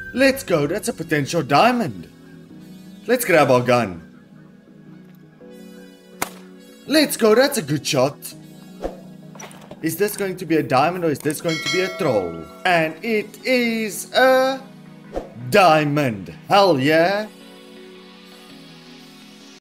Let's go, that's a potential diamond. Let's grab our gun. Let's go, that's a good shot. Is this going to be a diamond or is this going to be a troll? And it is a diamond. Hell yeah.